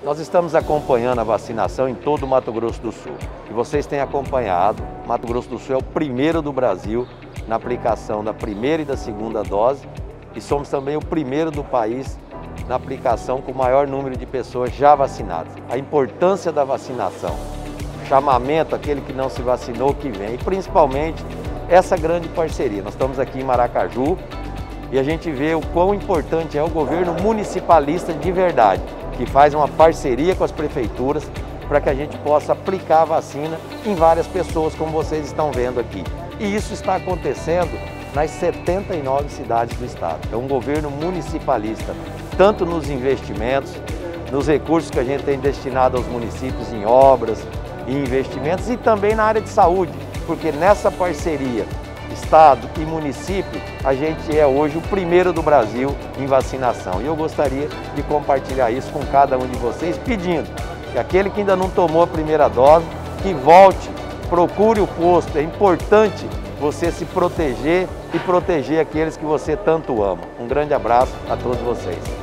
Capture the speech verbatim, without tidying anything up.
Nós estamos acompanhando a vacinação em todo o Mato Grosso do Sul. E vocês têm acompanhado, Mato Grosso do Sul é o primeiro do Brasil na aplicação da primeira e da segunda dose e somos também o primeiro do país na aplicação com o maior número de pessoas já vacinadas. A importância da vacinação, o chamamento àquele que não se vacinou que vem e principalmente essa grande parceria. Nós estamos aqui em Maracaju e a gente vê o quão importante é o governo municipalista de verdade, que faz uma parceria com as prefeituras para que a gente possa aplicar a vacina em várias pessoas, como vocês estão vendo aqui. E isso está acontecendo nas setenta e nove cidades do estado. É um governo municipalista, tanto nos investimentos, nos recursos que a gente tem destinado aos municípios em obras e investimentos, e também na área de saúde, porque nessa parceria Estado e município, a gente é hoje o primeiro do Brasil em vacinação. E eu gostaria de compartilhar isso com cada um de vocês, pedindo que aquele que ainda não tomou a primeira dose, que volte, procure o posto. É importante você se proteger e proteger aqueles que você tanto ama. Um grande abraço a todos vocês.